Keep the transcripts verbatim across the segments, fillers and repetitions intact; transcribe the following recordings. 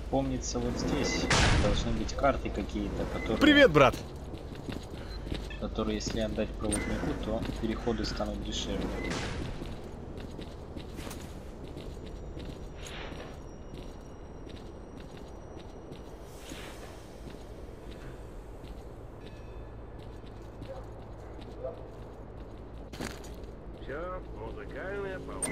Помнится, вот здесь должны быть карты какие-то, которые... Привет, брат! Которые, если отдать проводнику, то переходы станут дешевле. Все, музыкальная пауза.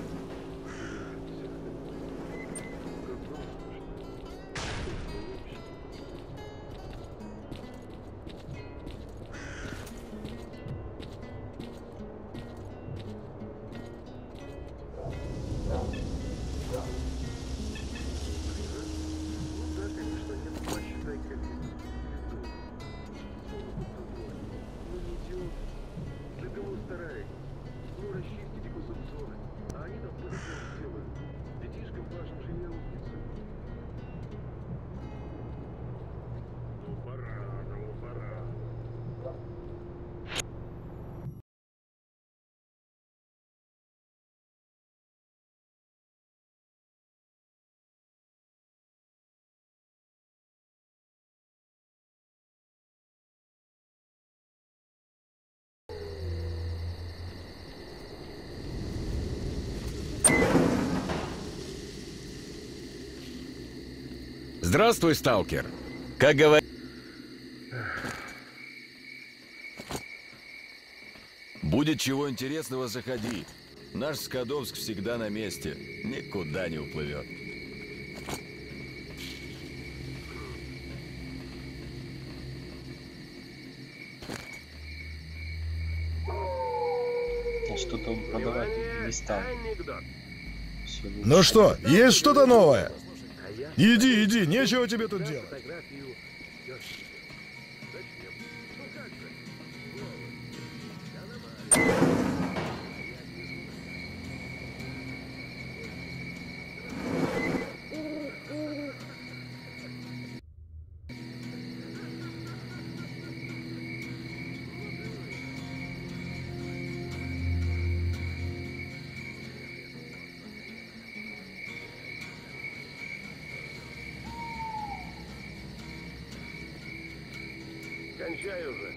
Здравствуй, сталкер. Как говорят... Будет чего интересного, заходи. Наш Скадовск всегда на месте. Никуда не уплывет. А что-то он продавать не стал. Ну что, есть что-то новое? Иди, иди, нечего тебе тут делать. Кончай уже.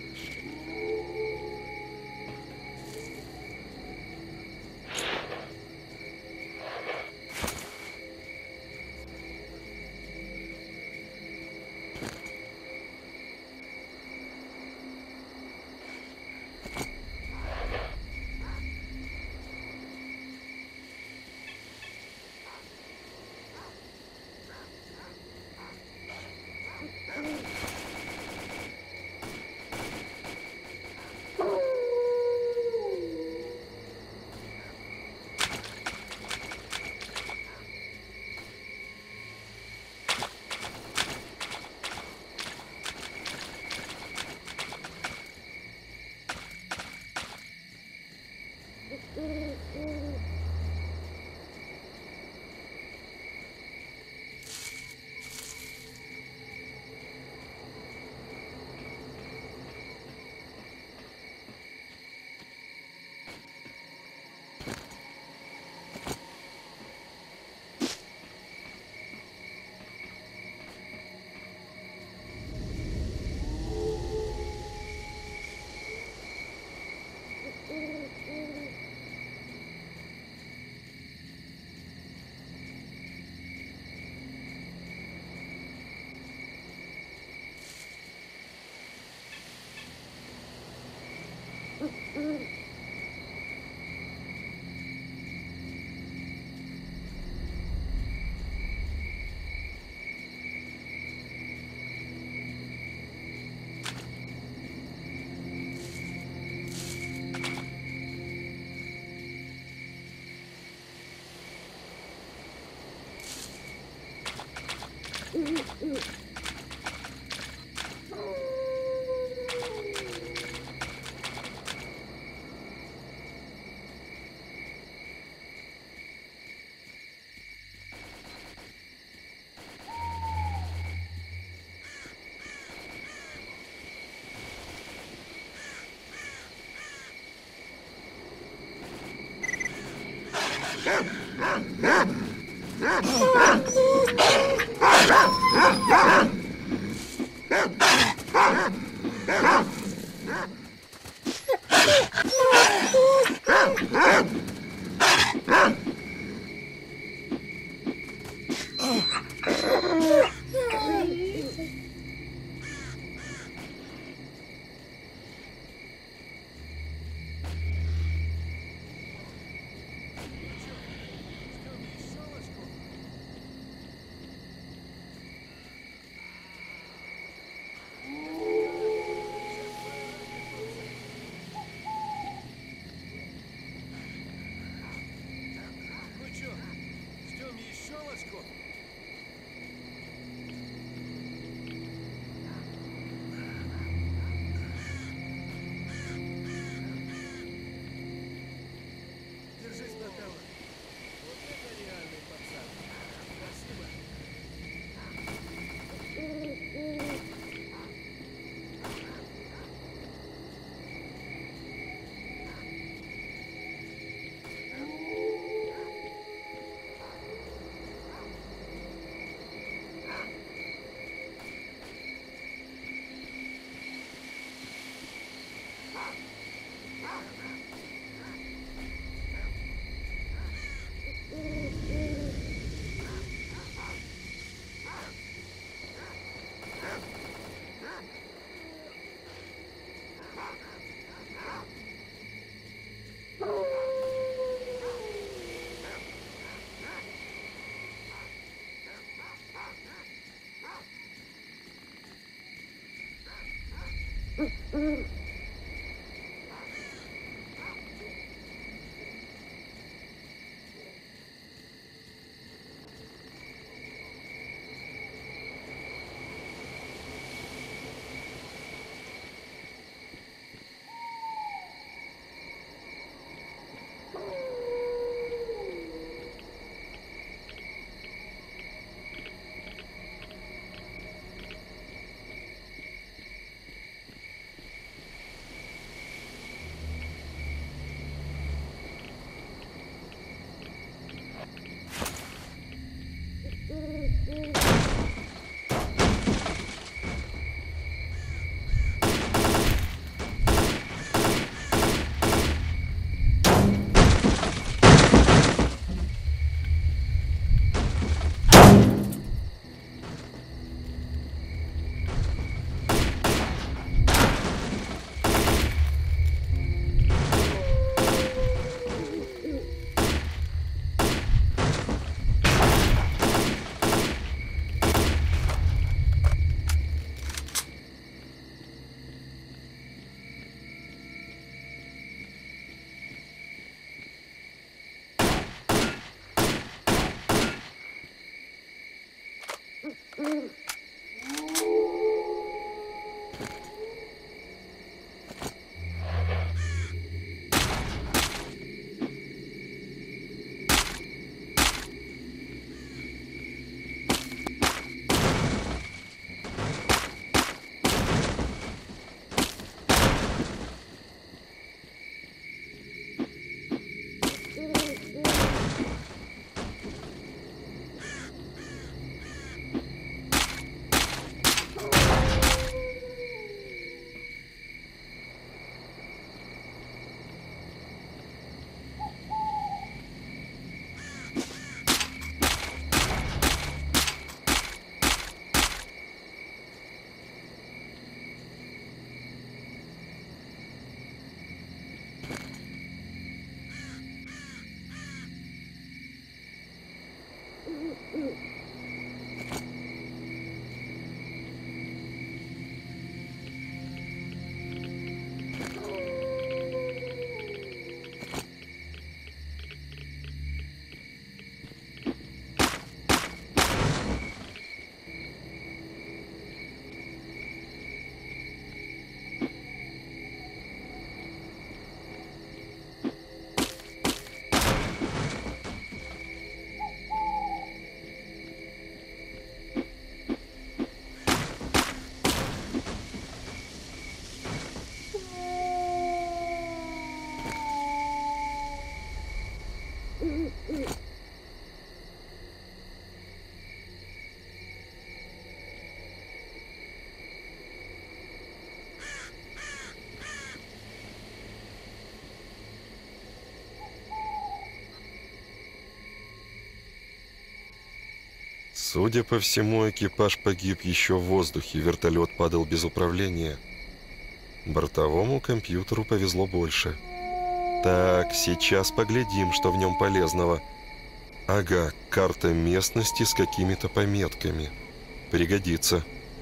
Судя по всему, экипаж погиб еще в воздухе, вертолет падал без управления. Бортовому компьютеру повезло больше. Так, сейчас поглядим, что в нем полезного. Ага, карта местности с какими-то пометками. Пригодится.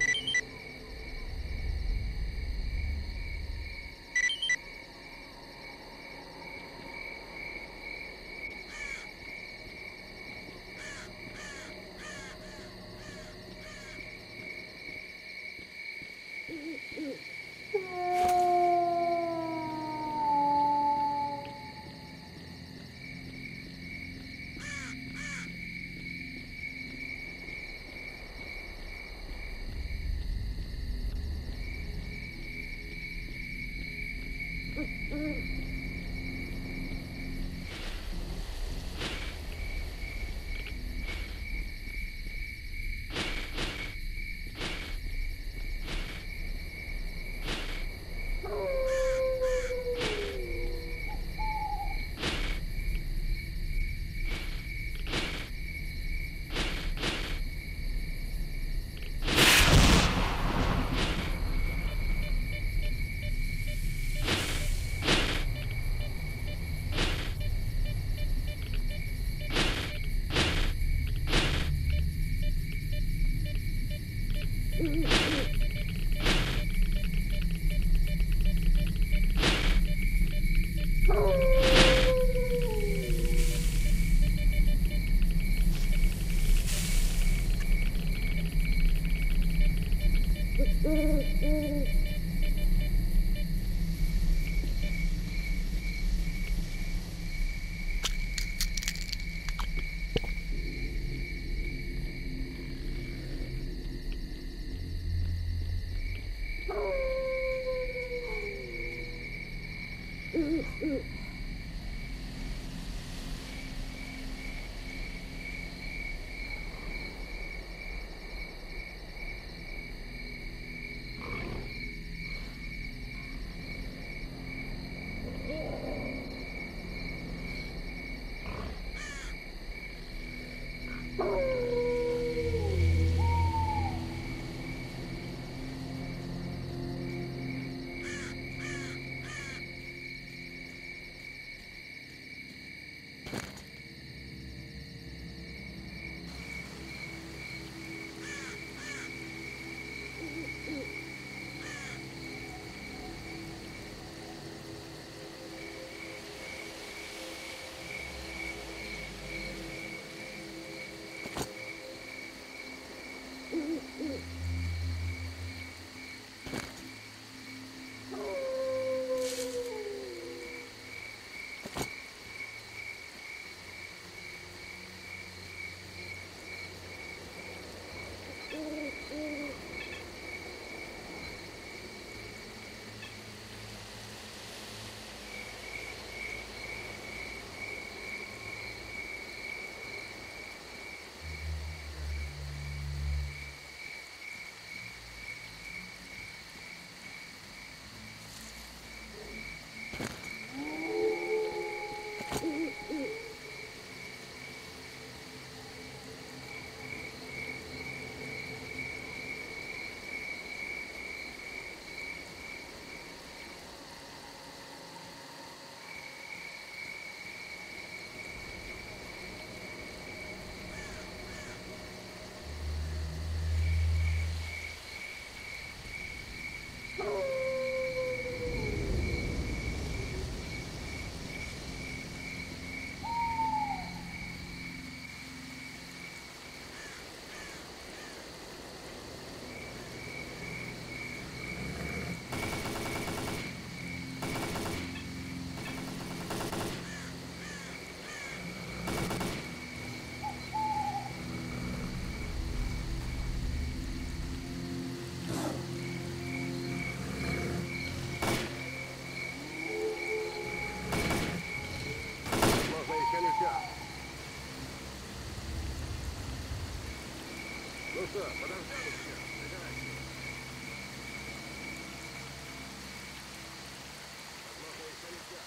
Ну что, подождали тебя? Собирайся. Возможно, еще летят.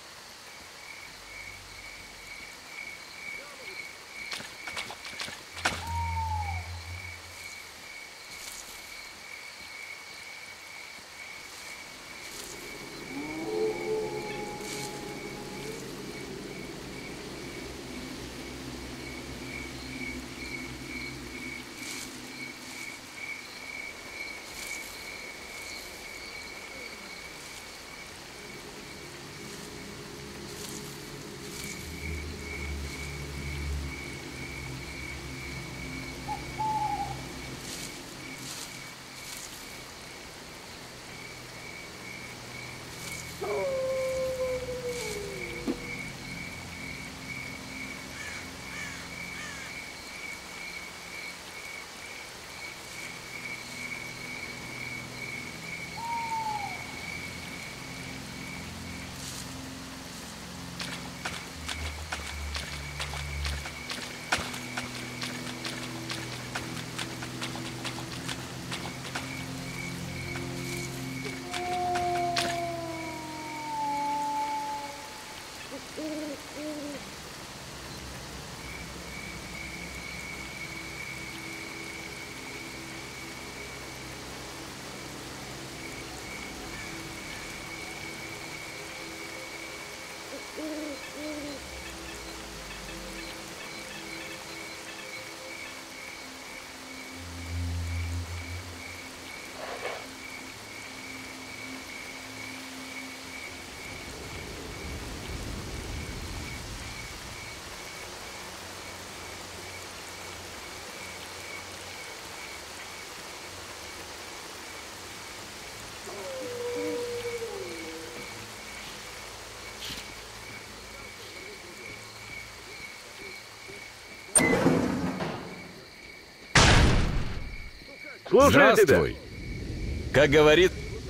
Слушаю тебя. Здравствуй. Как говорит...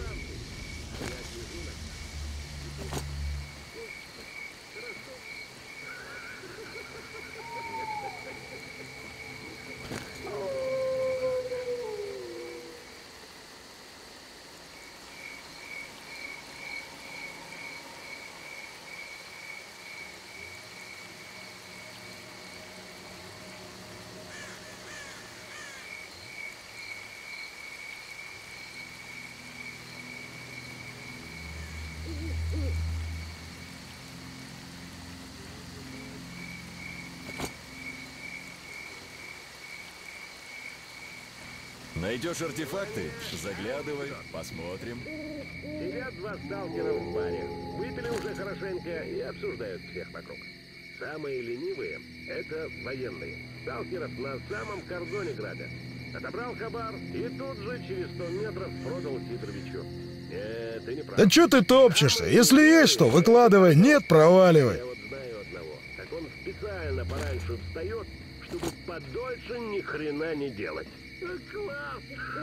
Найдешь артефакты? Заглядывай, посмотрим. Сидят два сталкера в баре. Выпили уже хорошенько и обсуждают всех вокруг. Самые ленивые — это военные. Сталкеров на самом кордоне грабят. Отобрал хабар и тут же через сто метров продал Сидоровичу. Нет, ты не прав. Да чё ты топчешься? Если есть что, выкладывай. Нет, проваливай. Я вот знаю одного. Так он специально пораньше встает, чтобы подольше ни хрена не делать. Класс!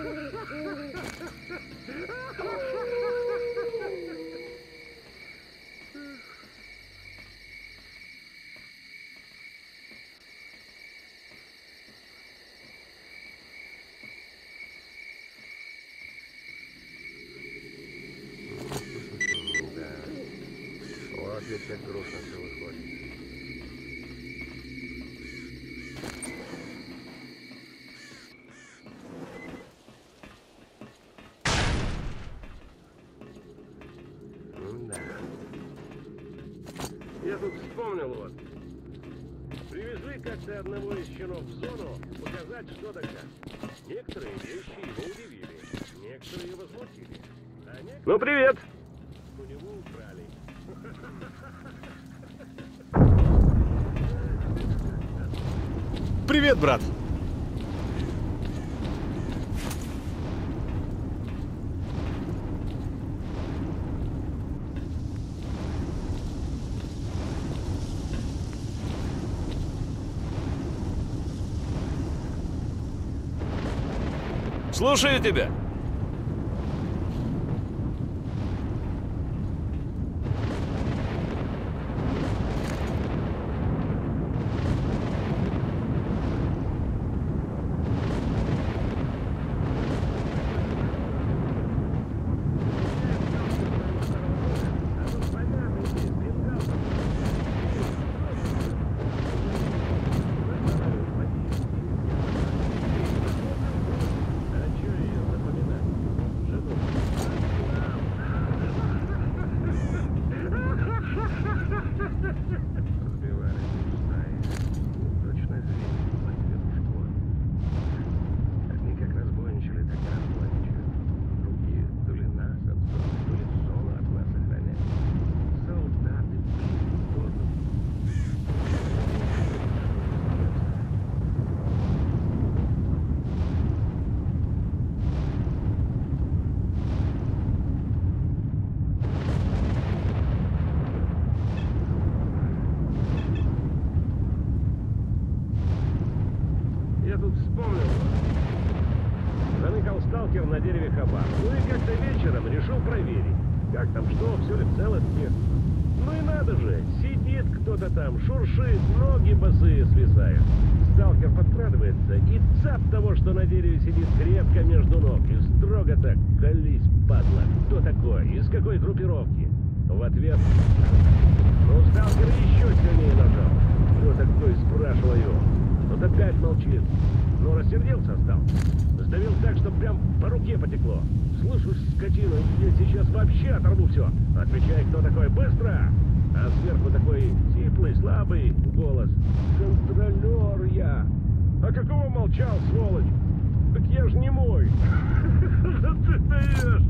Вот ведь как грустно все выходит. Да. Я тут вспомнил вот. Привезли как-то одного из щенов в зону показать, что да как. Некоторые вещи его удивили, некоторые возмутили. А некоторые... Ну, привет! У него украли. Привет, брат! Слушаю тебя! Я тут вспомнил. Заныкал сталкер на дереве хабар. Ну и как-то вечером решил проверить, как там что, все ли в целости. Ну и надо же, сидит кто-то там, шуршит, ноги босые свисают. Сталкер подкрадывается и цап того, что на дереве сидит, крепко между ног. И строго так: колись, падла, кто такой, из какой группировки? В ответ: ну, сталкер еще сильнее нажал. Кто такой, спрашиваю. Тот опять молчит. Ну, рассердился стал. Сдавил так, что прям по руке потекло. Слышишь, скотина, я сейчас вообще оторву все. Отвечай, кто такой, быстро! А сверху такой сиплый, слабый голос. Контролер я. А какого молчал, сволочь? Так я ж не мой. Что ты даешь?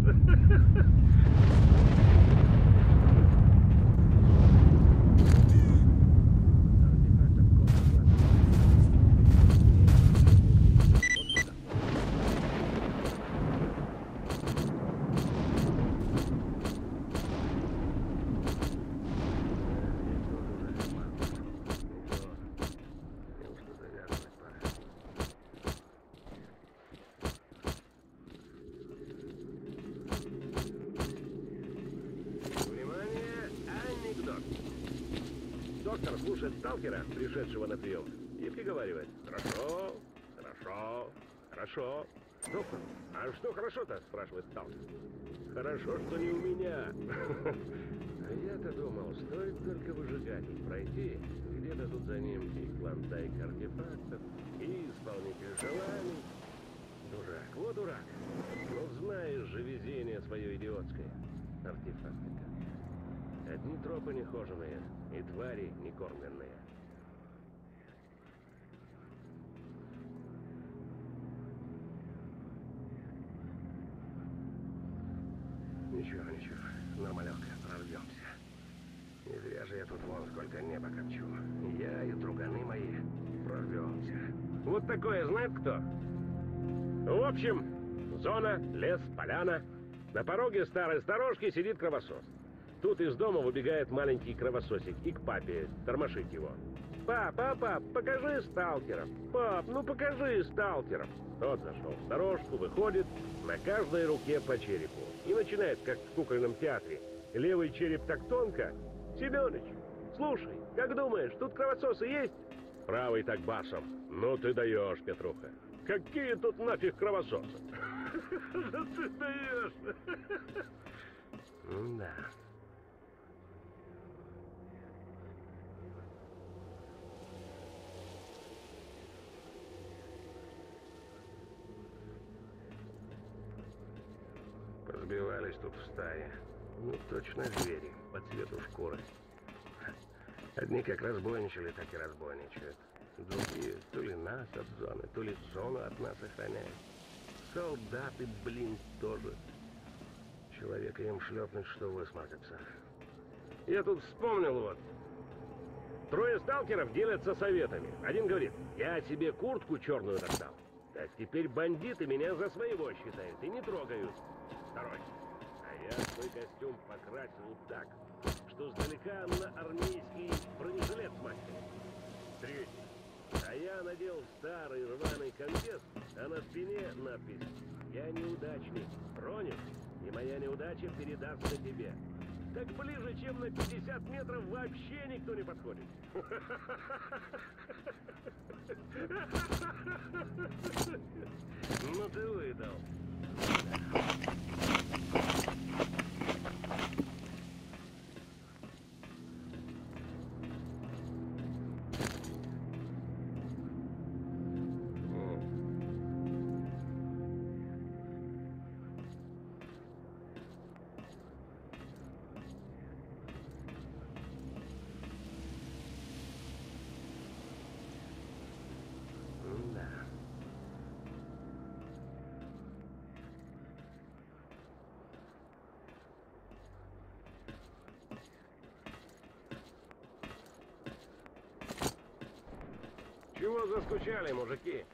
слушать сталкера, пришедшего на прием, и приговаривать: хорошо, хорошо, хорошо. Доктор, а что хорошо-то, спрашивает сталкер. Хорошо, что не у меня. А я-то думал, стоит только выжигатель пройти, где-то тут за ним и клондайк артефактов, и исполнитель желаний. Дурак, вот дурак. Ну знаешь же везение свое идиотское. Артефакты. Одни тропы нехоженые, и твари некормленные. Ничего, ничего, нормалёк, прорвемся. Не зря же я тут вон сколько неба копчу. Я и друганы мои прорвемся. Вот такое знает кто? В общем, зона, лес, поляна. На пороге старой сторожки сидит кровосос. Тут из дома выбегает маленький кровососик и к папе тормошит его. Пап, пап, пап, покажи сталкеров. Пап, ну покажи сталкеров. Тот зашел в сторожку, выходит, на каждой руке по черепу. И начинает, как в кукольном театре. Левый череп так тонко. Семёныч, слушай, как думаешь, тут кровососы есть? Правый так басом. Ну ты даешь, Петруха. Какие тут нафиг кровососы? Ты даешь. Да. Позбивались тут в стае. Ну, точно звери, по цвету шкуры. Одни как разбойничали, так и разбойничают. Другие то ли нас от зоны, то ли зону от нас охраняют. Солдаты, блин, тоже. Человека им шлепнуть, что высморкаться. Я тут вспомнил вот. Трое сталкеров делятся советами. Один говорит: я тебе куртку черную достал. Так теперь бандиты меня за своего считают и не трогают. Второй: а я свой костюм покрасил так, что сдалека на армейский бронежилет смахивает. Третий: а я надел старый рваный комбез, а на спине надпись: я неудачник, тронешь, и моя неудача передастся тебе. Так ближе, чем на пятьдесят метров, вообще никто не подходит. Ну ты выдал. Чего заскучали, мужики?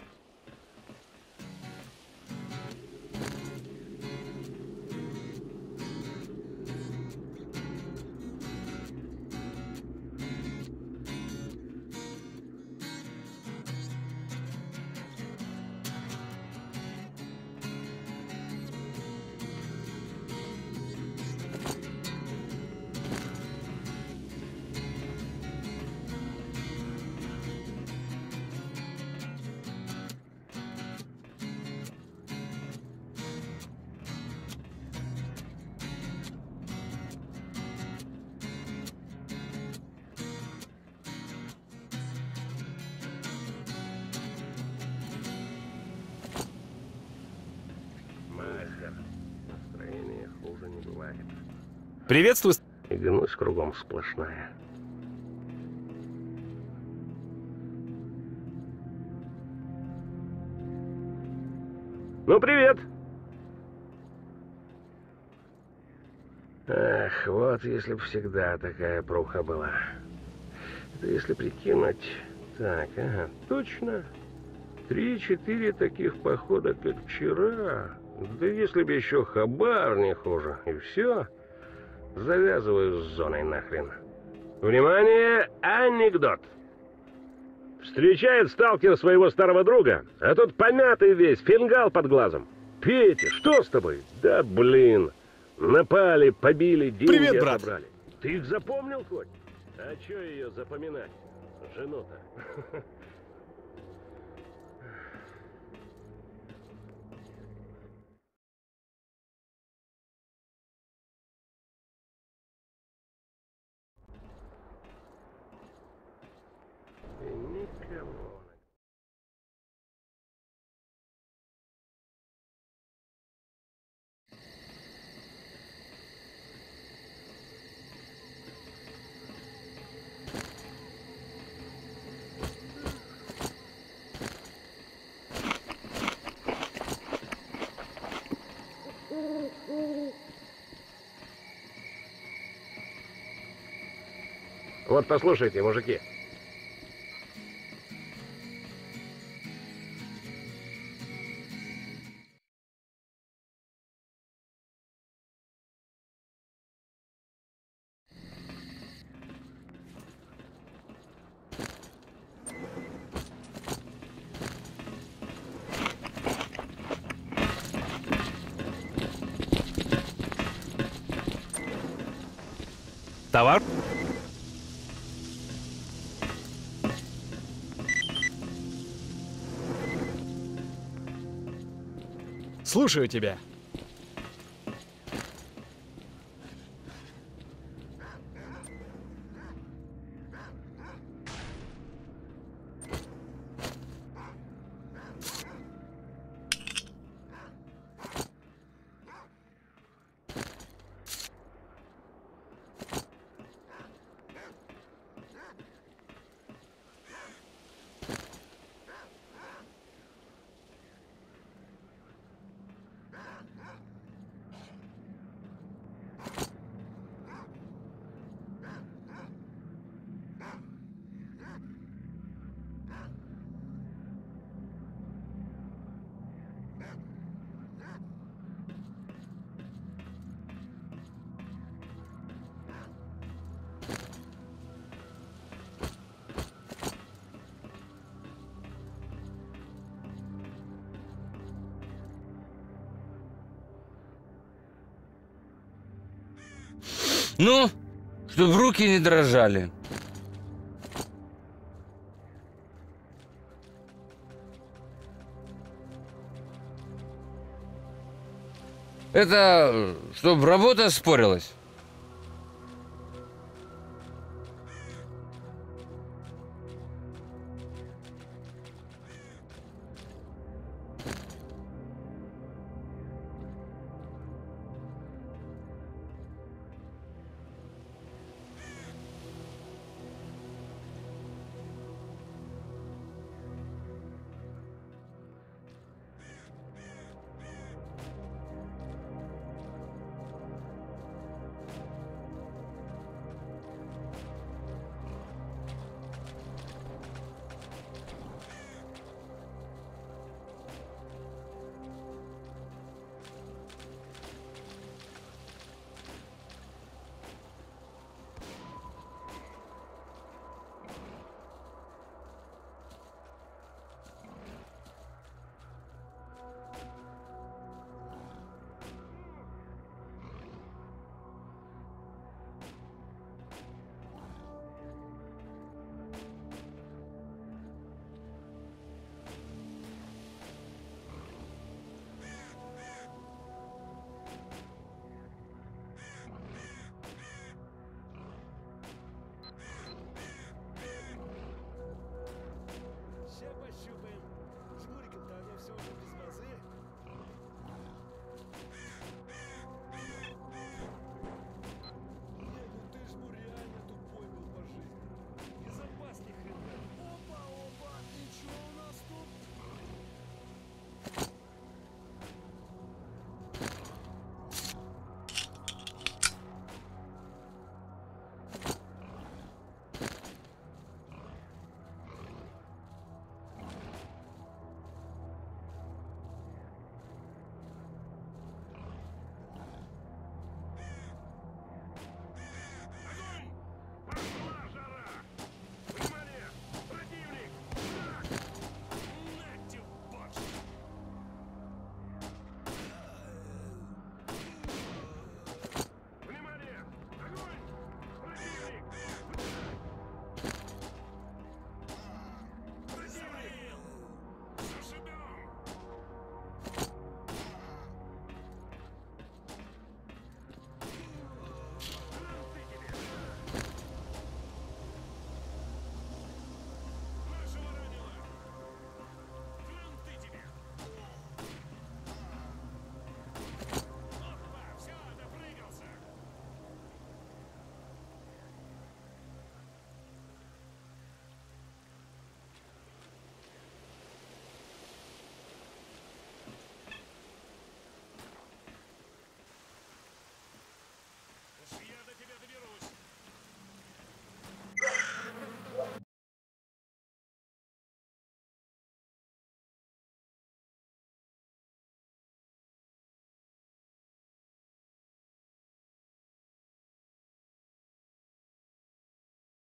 Настроение хуже не бывает. Приветствую. И гнусь кругом сплошная. Ну, привет! Эх, вот если бы всегда такая пруха была. Это если прикинуть... Так, ага, точно. Три-четыре таких похода, как вчера. Да если бы еще хабар не хуже. И все. Завязываю с зоной нахрен. Внимание, анекдот. Встречает сталкер своего старого друга, а тот помятый весь, фингал под глазом. Петя, что с тобой? Да блин. Напали, побили, деньги Привет, брат. отобрали. Ты их запомнил хоть? А чё ее запоминать? Жену-то. И никого. Вот послушайте, мужики. Товар? Слушаю тебя. Ну, чтобы руки не дрожали. Это, чтобы работа спорилась.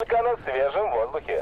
только на свежем воздухе.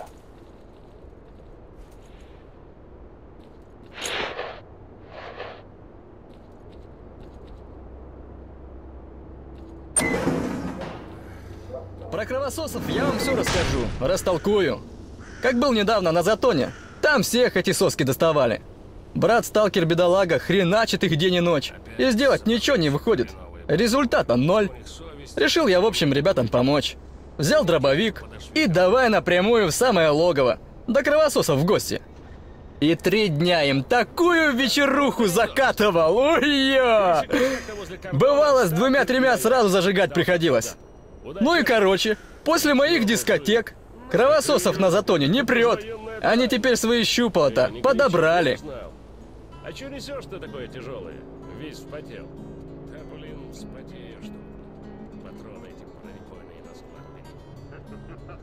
Про кровососов я вам все расскажу, растолкую. Как был недавно на Затоне, там всех эти соски доставали. Брат-сталкер-бедолага хреначит их день и ночь, и сделать ничего не выходит. Результата ноль. Решил я, в общем, ребятам помочь. Взял дробовик и давай напрямую в самое логово, до кровососов в гости. И три дня им такую вечеруху закатывал, ой-я! Бывало, с двумя-тремя сразу зажигать приходилось. Ну и короче, после моих дискотек кровососов на Затоне не прет. Они теперь свои щупала-то подобрали. А чё несешь-то такое тяжелое? Весь вспотел. Да блин, вспотею, что патроны эти бронебойные на склад.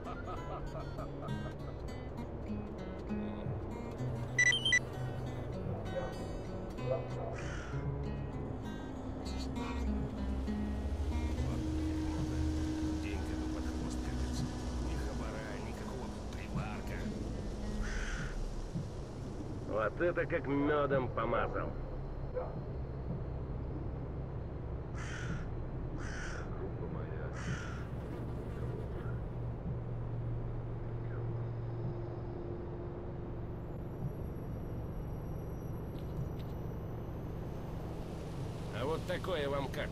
Вот это как медом помазал. А вот такое вам как?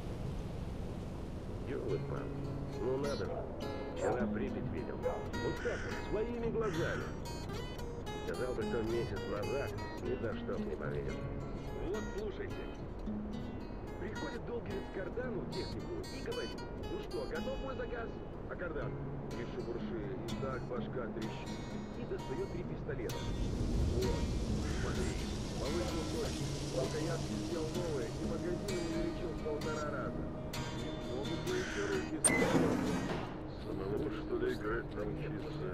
Ёлы-пал, ну надо же. Вчера Припять видел. Вот так вот, своими глазами. Сказал бы, кто месяц назад, ни за что б не поверил. Вот, слушайте. Приходит Долгерец к Кардану в технику и говорит: ну что, готов мой заказ? А Кардан: не шебурши, и так башка трещит. И достает три пистолета. Вот, смотри, повысил точно. Рукоятки сделал новые, и магазин увеличил в полтора раза. Могут бы еще руки сделать. Самому, что ли, играть научиться?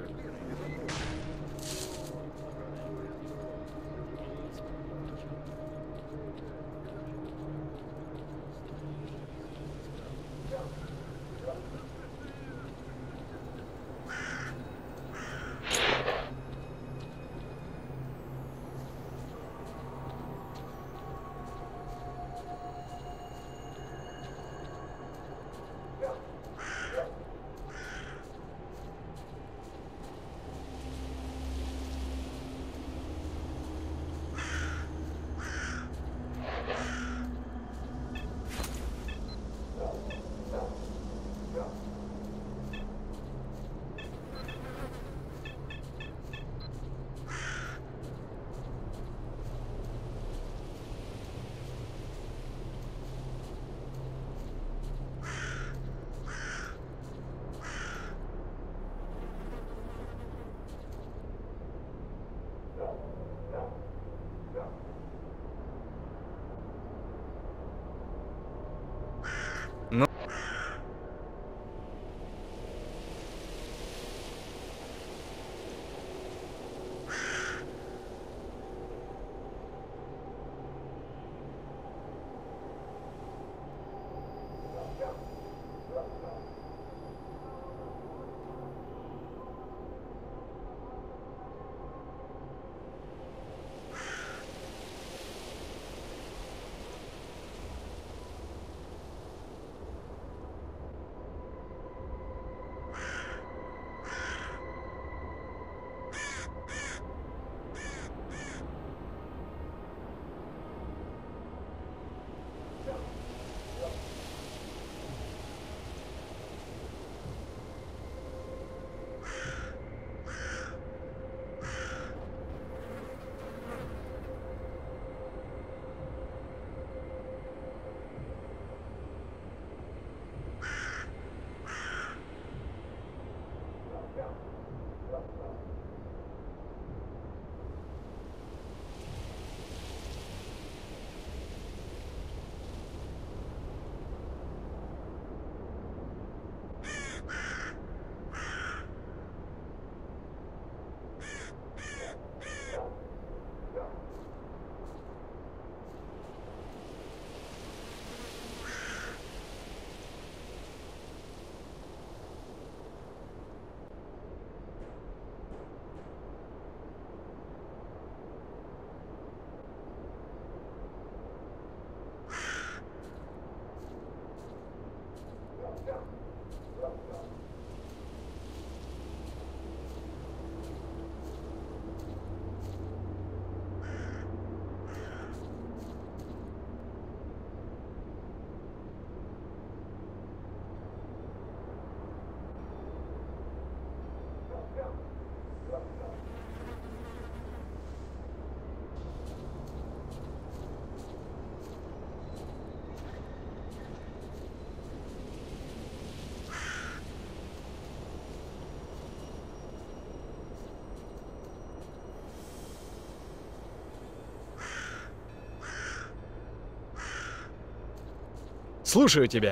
Слушаю тебя.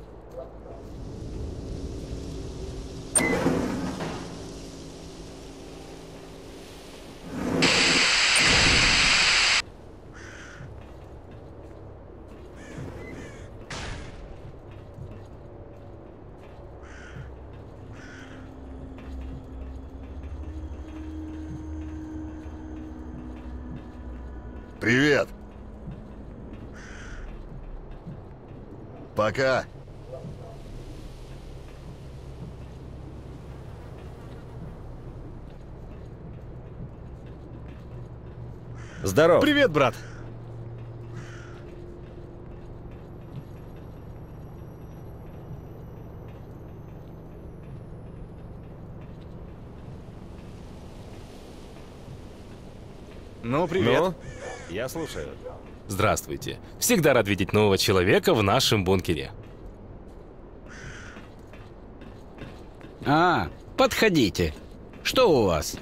Привет. Пока. Здоров. Привет, брат. Ну, привет. Ну, я слушаю. Здравствуйте. Всегда рад видеть нового человека в нашем бункере. А, подходите. Что у вас?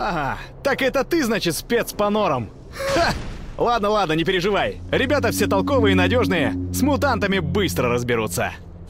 Ага, так это ты, значит, спец по норам. Ха! Ладно, ладно, не переживай. Ребята все толковые и надежные, с мутантами быстро разберутся.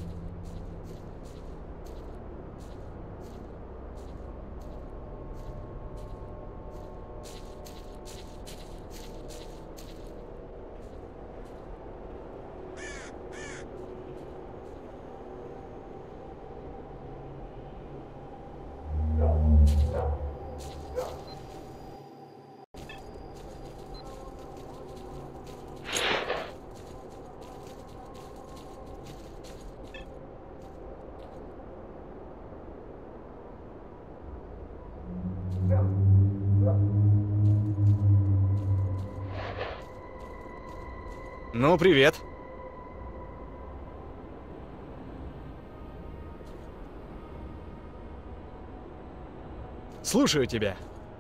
Ну, привет. Слушаю тебя.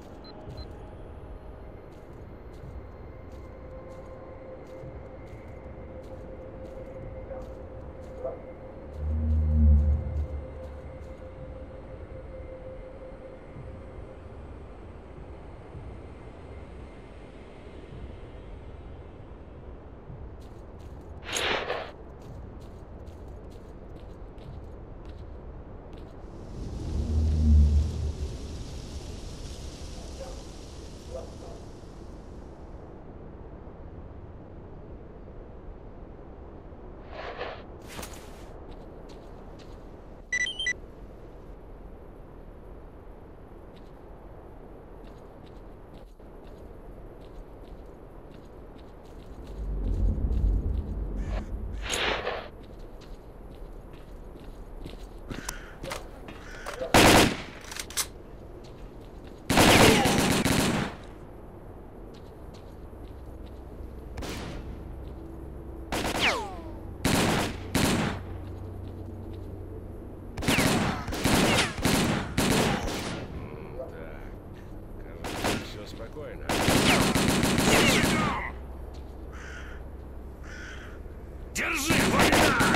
Держи, война!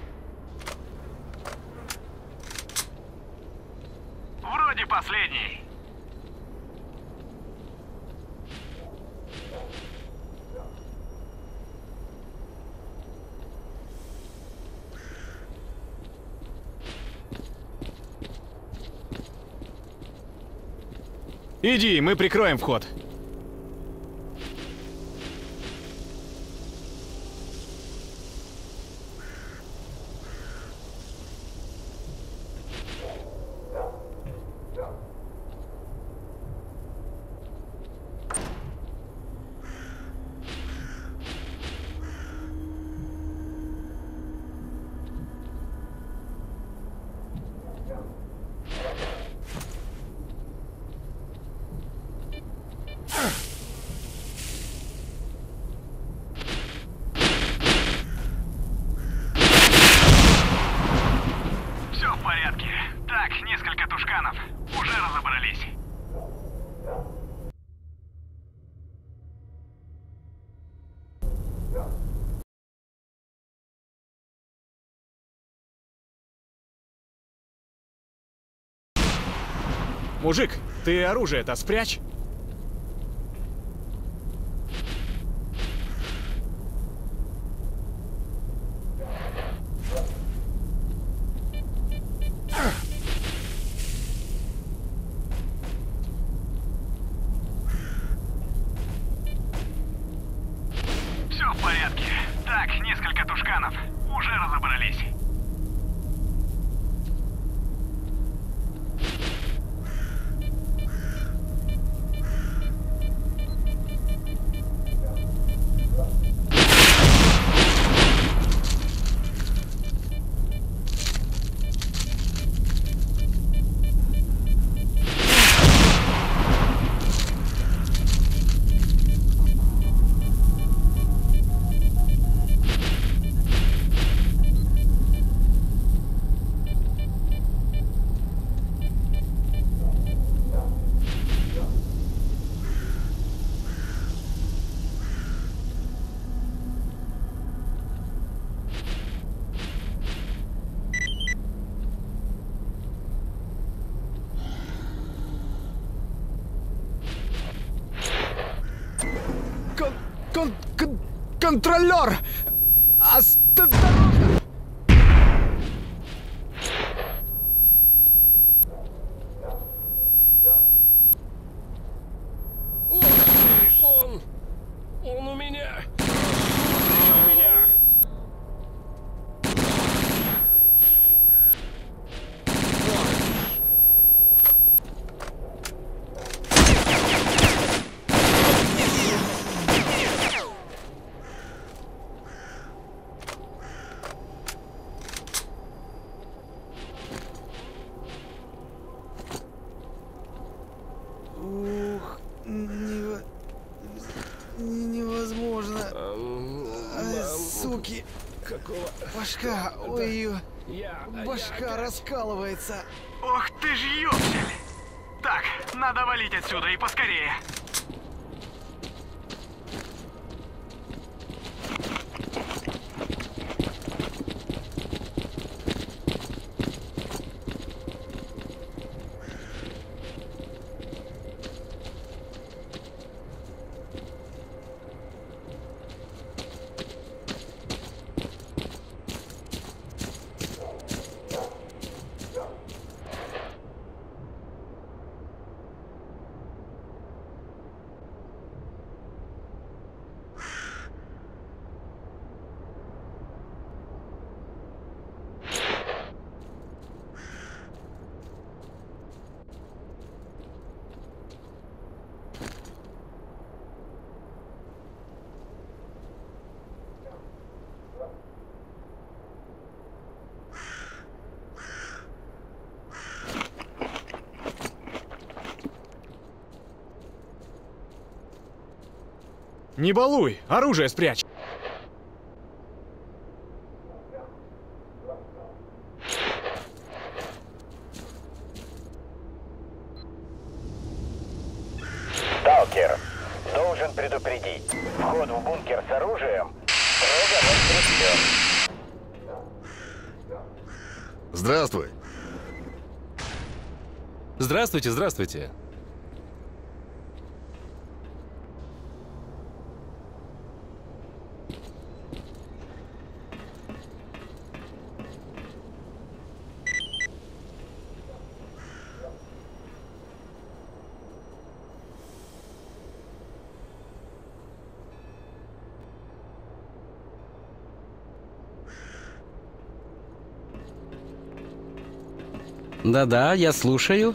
Вроде последний. Иди, мы прикроем вход. Мужик, ты оружие-то спрячь. Все в порядке. Так, несколько тушканов. Уже разобрались. Контролер! Осторожно! Он... Он у меня! Он у меня! Ух, нево... невозможно. Ай, суки. Какого? Башка, ой, Я, башка я раскалывается. Ох ты ж ёпсель! Так, надо валить отсюда и поскорее. Не балуй, оружие спрячь. Сталкер, должен предупредить. Вход в бункер с оружием строго воспрещен. Здравствуй. Здравствуйте, здравствуйте. Да-да, я слушаю.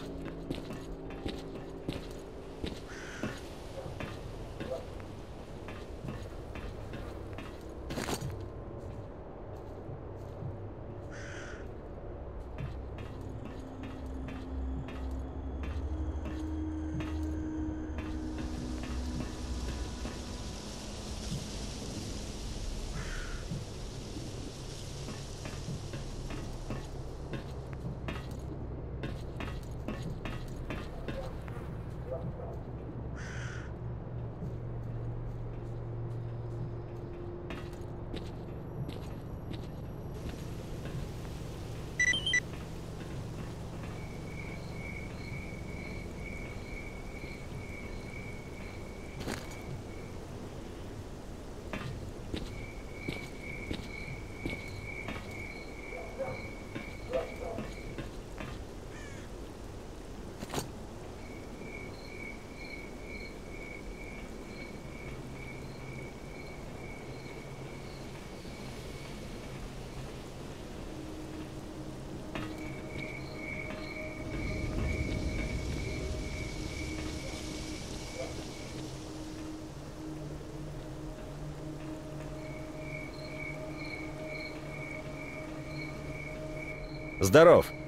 Здоров.